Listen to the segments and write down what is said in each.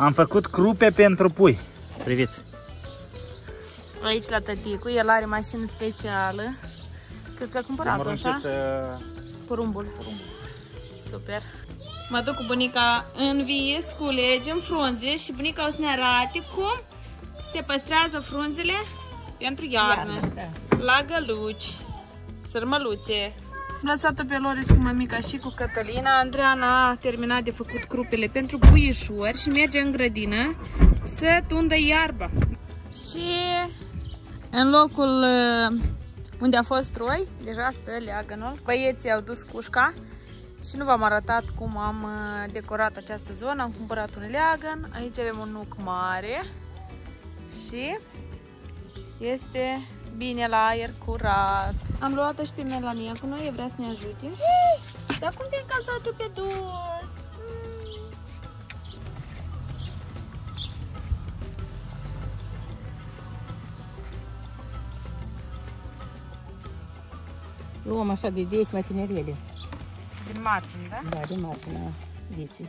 Am făcut crupe pentru pui. Priviți. Aici la tăticu, el are mașină specială. Cred că a cumpărat-o, așa? Porumbul. Super. Mă duc cu bunica în vis, culegem frunze și bunica o să ne arate cum se păstrează frunzele pentru iarnă. La găluci, sărmăluțe. Am lăsat-o pe Loris cu mămica și cu Cătălina. Andreana a terminat de făcut crupele pentru puișori și merge în grădină să tundă iarba. Și în locul unde a fost roi, deja stă leagănul. Băieții au dus cușca și nu v-am arătat cum am decorat această zonă. Am cumpărat un leagăn, aici avem un nuc mare și este bine la aer curat. Am luat-o și pe Melania cu noi, vrea să ne ajute. Dar cum te-ai încălțat tu pe dos? Luăm așa de desi mai tinerele. Din margine, da? Da, din marginea deții.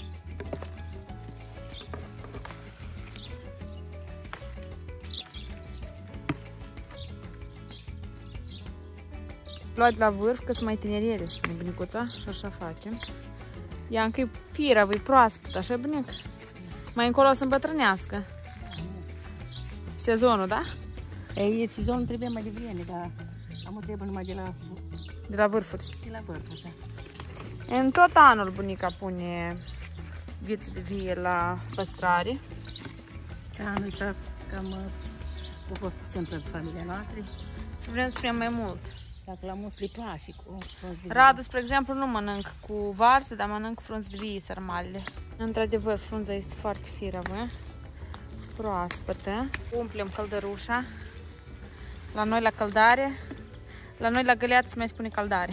Luat la vârf, că sunt mai tinerele, spune bunicuța, și așa facem. Ea încă e firavă, e proaspăt, așa bunic? Mai încolo o să îmbătrânească. Sezonul, da? Ei, sezonul trebuie mai devreme, dar am trebuie numai de la... De la vârfuri. De la vârfuri, da. În tot anul bunica pune viță de vie la păstrare. Anul ăsta cam a fost puțin pentru familia noastră. Vrem să priem mai mult. Dacă la mulți le place cu Radu, spre exemplu, nu mănânc cu varză, dar mănânc frunze de vie sărmalele. Într-adevăr, frunza este foarte firavă, proaspătă. Umplem căldărușa. La noi la căldare. La noi la găleată se mai spune căldare.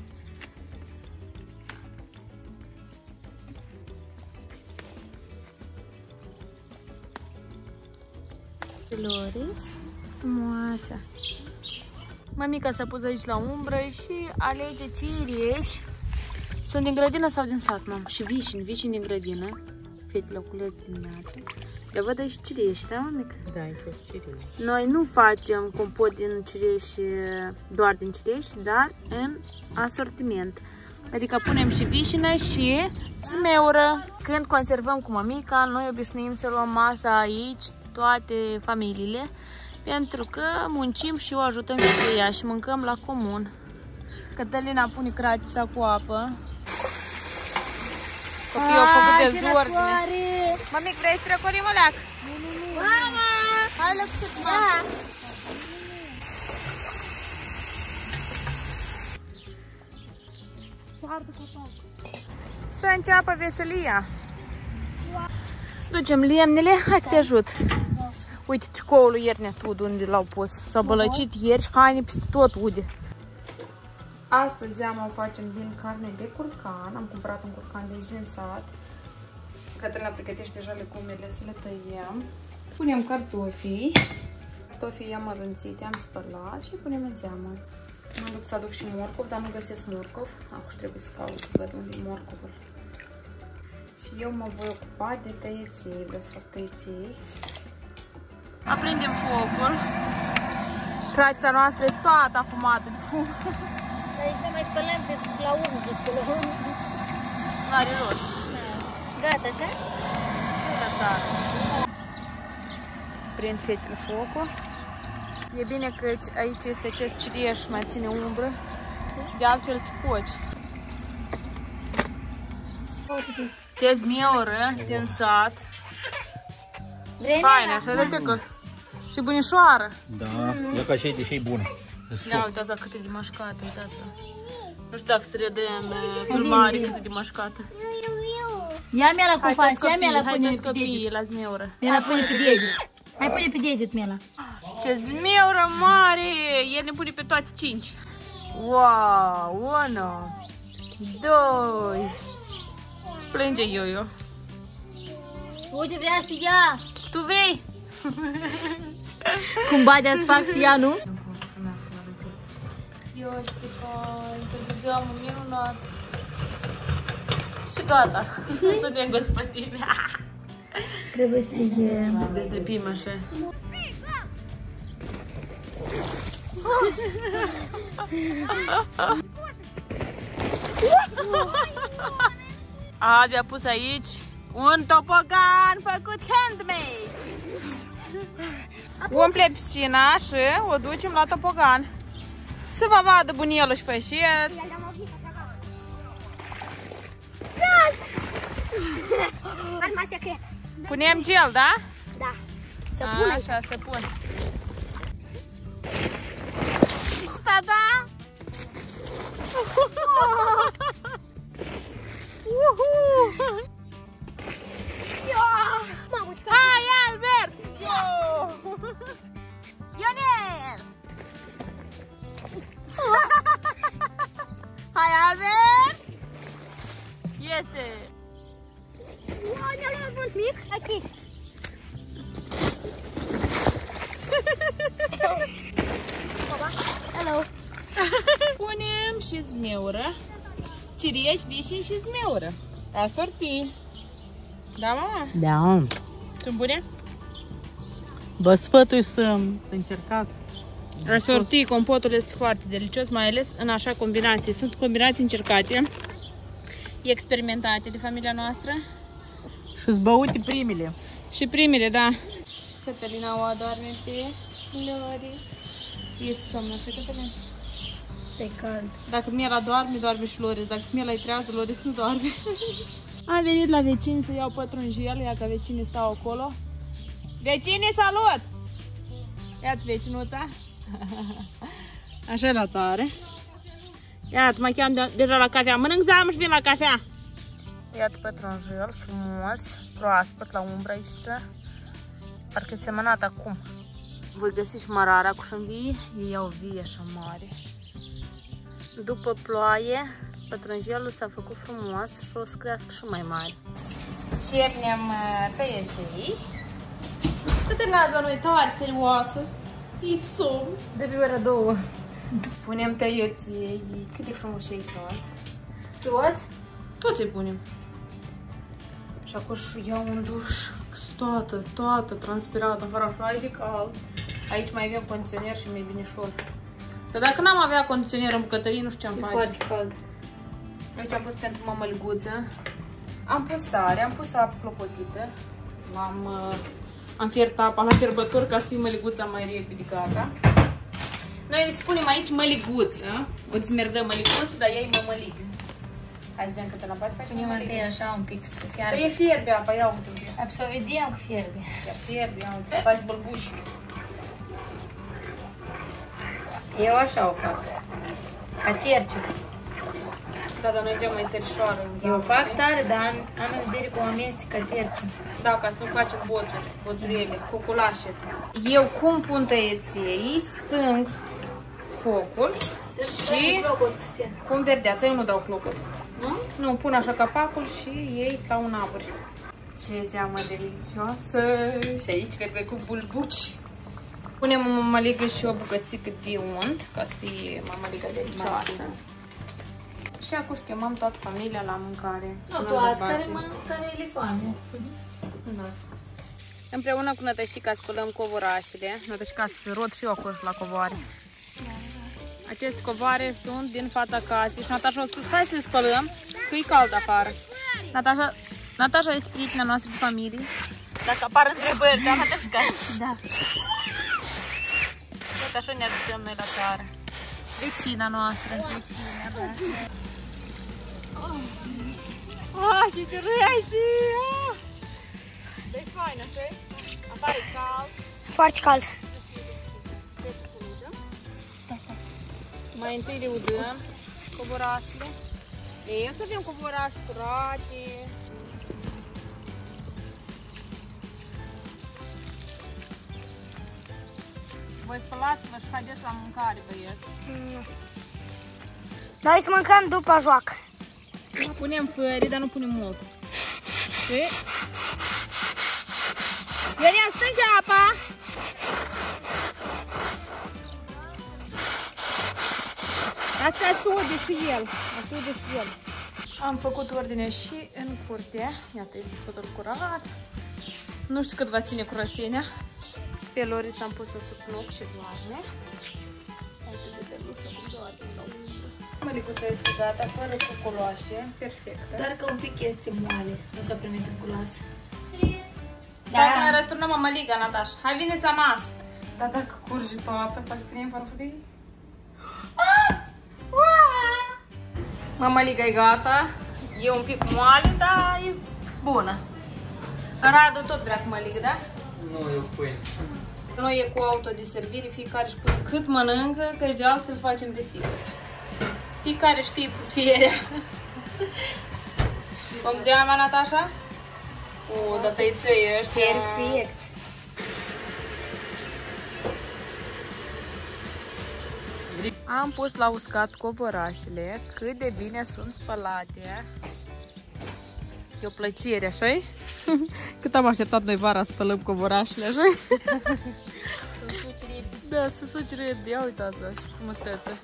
Loris, frumoasă. Mămica s-a pus aici la umbră și alege cireși. Sunt din grădină sau din sat, mam? Și vișini din grădină. Fetele o culez dimineața. Le văd aici cireși, da, mămică? Da, aici sunt cireși. Noi nu facem compot din cireși, doar din cireși, dar în asortiment. Adică punem și vișină și smeură. Când conservăm cu mămica, noi obișnuim să luăm masa aici, toate familiile, pentru că muncim și o ajutăm și pe ea și mâncăm la comun. Cătălina pune cratița cu apă. Copiii au făcut dezordine. Mămic, vrei să răcorim o leac? Nu. Mama! Hai lăcuțit, mama! Să înceapă veselia. Ducem lemnele, hai că te ajut. Uite tricoul lui Ernest, Ude, unde l-au pus. S-au bălăcit ieri și haine peste tot, Ude. Astăzi zeama o facem din carne de curcan. Am cumpărat un curcan de aici din sat. Cătălina pregătește deja legumele să le tăiem. Punem cartofii. Cartofii i-am mărunțite, am spălat și punem în zeamă. Mă duc să aduc și morcov, dar nu găsesc morcov. Acum trebuie să caut să văd unde e morcovul. Și eu mă voi ocupa de tăieței. Vreau să fac tăieței. Aprindem focul. Cratița noastră este toată afumată de fum. Dar aici mai spălăm la urmă, de spălăm. Nu are rost. Gata, așa? Gata. Prind fetele focul. E bine că aici este acest cireș, mai ține umbră. De altfel te coci. Ce zmioră din sat. Faină, așa de tecă. Ce bunișoară. Da, e ca și deși e bună. Ia uitați cât e de mașcată, uitați. Nu știu dacă se rede în filmare cât e de mașcată. Ia Mela cu faci, ia Mela pune haideți pe copiii deget. la zmeură. Mela pune pe deget. Hai pune pe deget, Mela. Ce zmeură mare! El ne pune pe toate 5. Wow! 1, 2. Plânge Ioio. Uite, vrea și ea. Și tu vrei? Cum badea să fac și ea, nu? Eu Ștefan, pentru ziua minunat. Și gata. Suntem gospodine. Trebuie să-i... Deslepim așa. Abia pus aici un topogan făcut handmade. Umple piscina și o ducem la topogan. Să vă vadă bunielul și fășeți. Punem gel, da? Da. Să pun așa, să pun. Ta-da! Hai, Albert! Ionel! Hai, Albert! Este! Ne-am luat mic, aici. Hello. Punem și zmeură, cireș, vișin și zmeură. Asorti. Da, mama? Da. Sunt bune? Vă sfătui să încercați. Asorti, compotul este foarte delicios, mai ales în așa combinații. Sunt combinații încercate, experimentate de familia noastră. Și-ți băute primele. Și primele, da. Cătălina o adorme pe Loris. E somn, așa, Cătălina? E cald. Dacă Miela doarme, doarme și Loris. Dacă Miela e trează, Loris nu doarme. Am venit la vecini să iau pătrunjel, ia că vecinii stau acolo. Vecinii, salut! Iată vecinuța. Așa e la țară. Iată, mă cheam deja la cafea. Mănânc zeamă și vin la cafea. Iată pătrunjel frumos, proaspăt la umbră aici. Parcă e semănat acum. Voi găsi și mărarea cu șambie, ei au vie așa mare. După ploaie, pătrunjelul s-a făcut frumos și o să crească și mai mare. Cernem tăieței. Câte la noi tare serioasă. E somn. De pe ora 2. Punem tăieței. Cât de frumoși ei sunt. Toți? Toți îi punem. Și acum iau un duș. Toată transpirată, fără așa de cald. Aici mai avem condiționer și mai bine șor. Dar dacă n-am avea condiționer în bucătărie, nu știu ce-am face. E foarte cald. Aici am pus pentru mămăliguță. Am pus sare, am pus apă clopotită. Am fiert apa la fierbător ca să fie măliguța mai repede gata. Noi spunem aici măliguță. O dezmerdăm măliguță, dar ea e mămăligă. Hai să vedem cât la poate face. Punem întâi așa un pic să fiarbe. Păi e fierbe apa, ia uite. Să vedem că fierbe. Ia fierbe, ia uite, faci bălbuși. Eu așa o fac. Ca tierciu. Da, dar noi vrem mai tărișoară. Eu fac tare, dar am în vedere cum amestec ca tierciu. Da, ca să nu facem boțurele, coculașe. Eu cum pun tăieței, stâng focul și pun verdeața. Eu nu dau clopot. Nu? Nu, pun așa capacul și ei stau în aburi. Ce zeamă delicioasă! Și aici fierbe cu bulbuci. Punem o mămăligă și o bucățică de unt, ca să fie mămăligă delicioasă. Și acum chemăm toată familia la mâncare. Nu toată, care le foame. Da. Împreună cu Nătășica spălăm covorașele. Nătășica să rod și eu acolo la covoare. Aceste covoare sunt din fața casei și Natașa a spus, hai să le spălăm, că e cald afară. Natașa este prietena noastră de familie. Dacă apar întrebări, da, Nătășica? Da. Tot așa ne ajutăm noi la țară. Vecina noastră. Vecina, da. Și te râi e fain, așa? Afară e cald. Foarte cald. Mai întâi le udăm covorașele. Ei, să avem covorașe curate. Voi spălați-vă și haideți la mâncare, băieți. Noi să mâncăm după joacă. Punem fări, dar nu punem mult. Și... Ionel, strânge apa! Las ca sude și el. Am făcut ordine și în curte. Iată, este totul curat. Nu știu cât va ține curățenia. Pe Lori s-am pus să suc loc și doarme. Uite de bebelușă cum doarme la umbră. Mălicuța este gata, fără cocoloașe, perfectă. Doar că un pic este moale, nu s-a primit în culoas. Stai până răsturnăm mămăliga, Natasha. Hai, vine-ți la masă. Dar dacă curge toată, poate prinde farfurii. Mămăliga e gata. E un pic moale, dar e bună. Radu tot vrea cu măligă, da? Nu, eu pâine. Noi e cu autodeservire, fiecare își pune cât mănâncă, că și de altfel facem de sigur. Fiecare știe puterea. Cum ziua mea, Natasha? O, dar tăiței ăștia... Perfect. Am pus la uscat covorașele, cât de bine sunt spălate. E o plăcere, așa-i? Cât am așteptat noi vara să spălăm covorașele, așa-i? Sunt suciri. Da, să sucire de, ia uitați-vă, și frumusețe.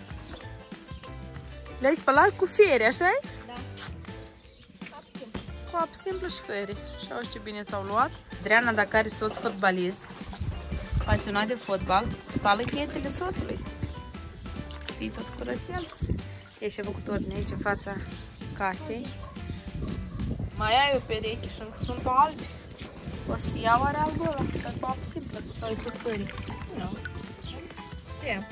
Le-ai spălat cu fiere, așa-i? Da. Cap simplu. Cu apă simplă și fiere. Și auzi ce bine s-au luat. Adriana, dacă are soț fotbalist, pasionat de fotbal, spală chetele soțului. Să fie tot curățel. E și-a făcut ordine aici în fața casei. Mai ai o pereche și încă sunt albi. O să iau oare albul ăla, dar cu apă simplă, sau ai pus fării. Nu. Ce?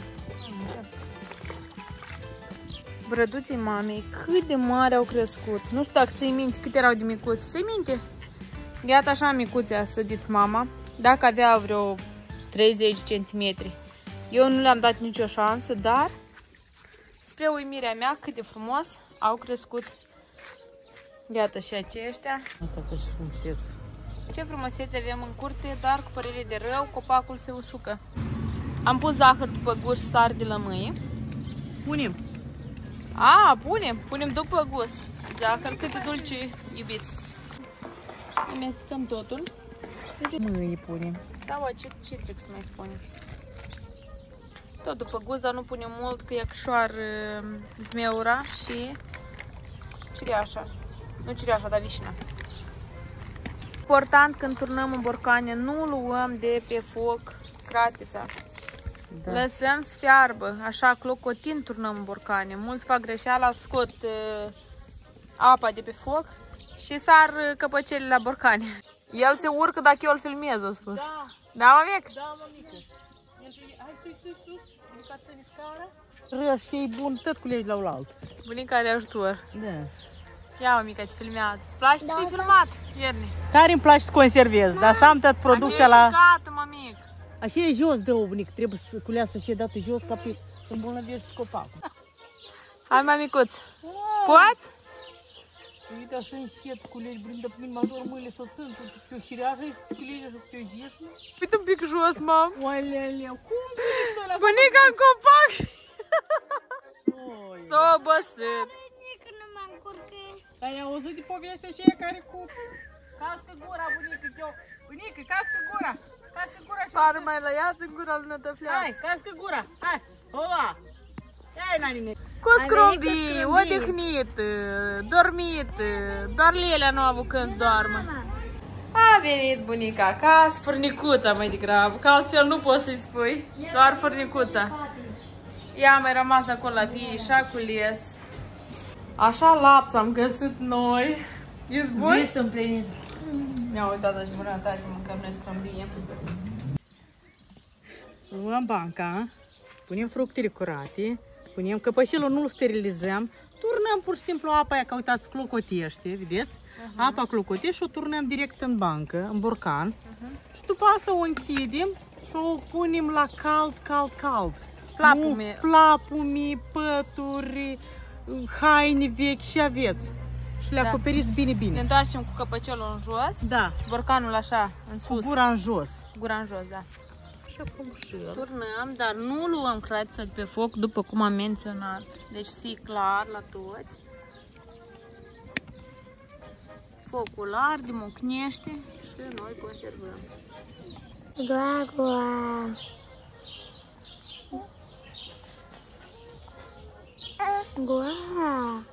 Brăduții mamei, cât de mari au crescut. Nu știu dacă ții minte cât erau de micuți. Ții minte? Iată așa micuți a sădit mama. Dacă avea vreo 30 cm. Eu nu le-am dat nicio șansă, dar spre uimirea mea cât de frumos au crescut. Iată și aceștia. Asta și frumusețe. Ce frumusețe avem în curte, dar cu părere de rău, copacul se usucă. Am pus zahăr după gust și sare de lămâie. Punem. Punem după gust. Zahăr cât de dulce iubiți. Amestecăm totul. Mâine punem. Sau acet citric să mai spunem. Tot după gust, dar nu punem mult, că e cășoară zmeura și cireașa. Nu cireașa, dar vișina. Important când turnăm în borcane, nu luăm de pe foc cratița. Da. Lăsăm să fiarbă, așa clocotind turnăm în borcane. Mulți fac greșeala, scot apa de pe foc și sar căpăcelele la borcane. El se urcă dacă eu îl filmez, a spus. Da. Da, mămic? Da, mămică. Hai sus, bunica ține scara. Râs și e bun, tot culegi la oaltă. Bunica are ajutor. Da. Ia, mămica, te filmează. Îți place să fii filmat, Ierni? Tare îmi place să conservez, dar să am tot producția la... gata, mămic. Așa e jos de o bunică, trebuie să culeasă și e dată jos ca pe să îmbolnăvești copacul. Hai, mămicuț. Poți? Uite așa încet culegi, brindă pe mine, mă dor mâinile să o țin, pe o șireașă, să culegi așa pe o jeșnă. Uite un pic jos, mam. Oaleleu, cum bunica ăla? Bunica în copac. S-a obosit. Ai auzit de povestea și ea care cu... Cască gura, bunică, eu... Bunică, cască gura! Cască gura și... Pare mai lăiați în gura lui Nătăfleaț. Hai, cască gura! Hai! Ola! Hai, nani! Cu scrumbii, odihnit, dormit, doar Lelea nu a avut când să doarmă. A venit bunica acasă, furnicuța mai degrabă, că altfel nu poți să-i spui, doar furnicuța. Ea a mai rămas acolo la vie și a cules. Așa lapț am găsit noi. Ești bun? Visul împlinit. Mi-a uitat și bună ta că mâncăm noi scrâmbie. Luăm banca, punem fructele curate, punem căpășelul, nu-l sterilizăm, turnăm pur și simplu apa aia, că uitați, clocotește, vedeți? Apa clocotește și o turnăm direct în bancă, în borcan. Și după asta o închidem și o punem la cald. Plapume, pături, haine vechi și aveți. Și le acoperiți bine. Ne întoarcem cu căpăcelul în jos. Da. Și borcanul așa, în sus. Cu gura în jos. Gura în jos, da. Așa frumușel. Turnăm, dar nu luăm cratița de pe foc, după cum am menționat. Deci să fie clar la toți. Focul arde, mocnește și noi conservăm.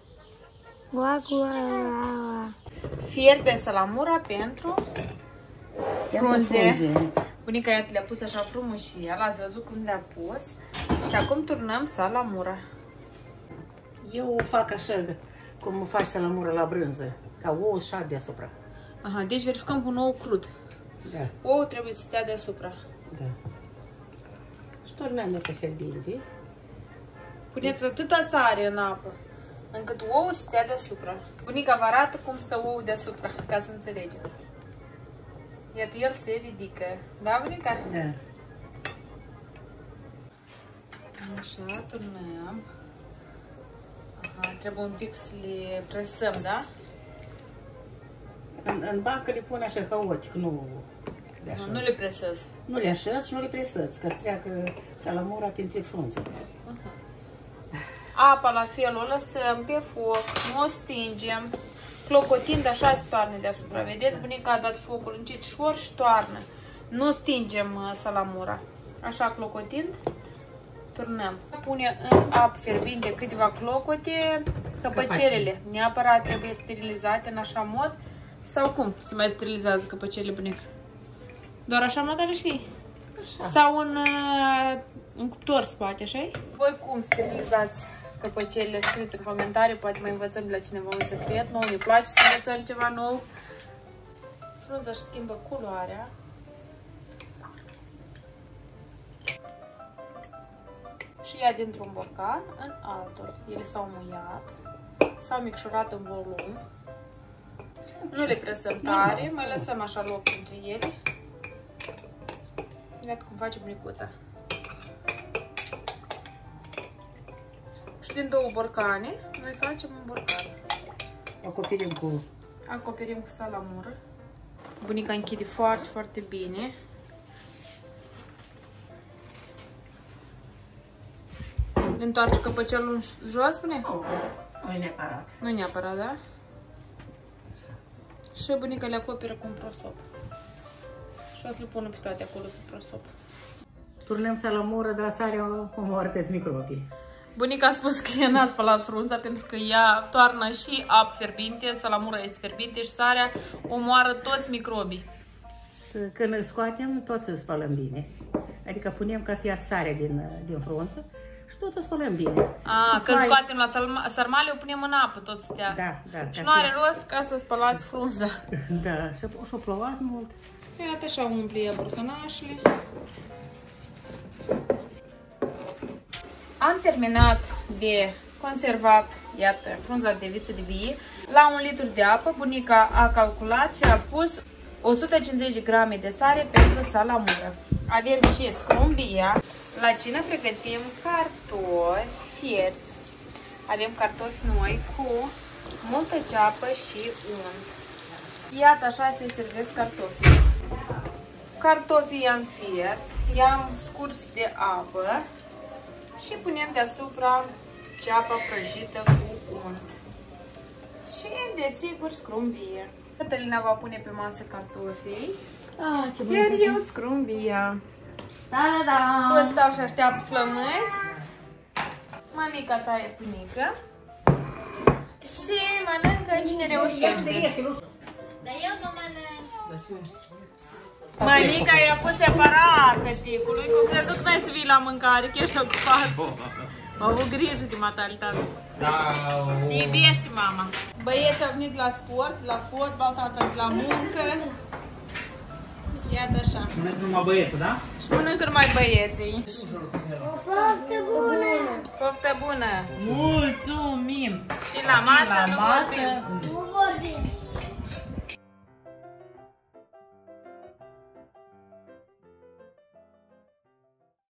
Fierbe salamura pentru frunze. Bunica iată le-a pus așa frumușia, l-ați văzut cum le-a pus. Și acum turnăm salamura. Eu o fac așa, cum faci salamura la brânză, ca ou și deasupra. Aha, deci verificăm cu un ou crud. Da. Ou trebuie să stea deasupra. Da. Și turnăm de pe fierbinte. Puneți atâta sare în apă, încât ouul să stea deasupra. Bunica vă arată cum stă ouul deasupra, ca să înțelegeți. Iată, el se ridică. Da, bunica? Da. Așa, turnăm. Aha, trebuie un pic să le presăm, da? În bancă le pun așa haotic, nu le așez. Nu le presez. Nu le așez și nu le presez, ca să treacă salamura printre frunze. Apa la fel o lăsăm pe foc, nu o stingem, clocotind așa se toarnă deasupra. Vedeți, bunica a dat focul încet și ușor și toarnă. Nu stingem salamura. Așa clocotind, turnăm. Pune în apă fierbinte câteva clocote, căpăcelele. Neapărat trebuie sterilizate în așa mod. Sau cum se mai sterilizează căpăcelele, bunica? Doar așa mod le știi? Așa. Sau în cuptor spate, așa-i? Voi cum sterilizați căpăcelele? Scrieți în comentarii, poate mai învățăm de la cineva un secret nou, ne place să învățăm ceva nou. Frunza își schimbă culoarea. Și ia dintr-un borcan în altul. Ele s-au muiat, s-au micșorat în volum. Nu le presăm tare, mai lăsăm așa loc între ele. Iată cum face bunicuța. Și din două borcane, noi facem un borcan. Acoperim cu salamură. Bunica închide foarte, foarte bine. Le întoarce căpăcelul în jos, spune? Nu e neapărat. Nu neapărat, da? Și bunica le acoperă cu un prosop. Și o să le pună pe toate acolo să prosop. Turnăm salamura, dar sarea omoară-ți microbii. Bunica a spus că ea n-a spălat frunza pentru că ea toarnă și apă fierbinte, salamura este fierbinte și sarea omoară toți microbii. Și când îl scoatem, tot îl spălăm bine. Adică punem ca să ia sarea din frunză și tot îl spălăm bine. Când scoatem la sarmale, o punem în apă tot stea. Da. Și nu are rost ca să spălați frunza. Da, și-a plouat mult. Iată așa umple ea borcănașele. Am terminat de conservat, iată, frunza de viță de vie. La 1 litru de apă, bunica a calculat și a pus 150 de grame de sare pentru salamură. Avem și scrumbia. La cină pregătim cartofi fierți. Avem cartofi noi cu multă ceapă și unt. Iată așa se servesc cartofii. Cartofii i-am fiert, i-am scurs de apă și punem deasupra ceapa prăjită cu unt. Și, desigur, scrumbie. Cătălina va pune pe masă cartofii, iar eu scrumbia. Da! Toți stau și așteaptă flămânzi. Mamica taie pâinică și mănâncă cine reușește. Dar eu nu mănânc. Mamica i-a pus separat tăticului, că a crezut că n-ai să vii la mâncare, că ești ocupat. Au avut grijă de matalitate. Te iubești, mama. Băieții au venit la sport, la fotbal, tata la muncă. Iată așa. Mănâncă numai băieții, da? Și mănâncă numai băieții. O poftă bună! Poftă bună! Mulțumim! Și la masă nu vorbim. Nu vorbim!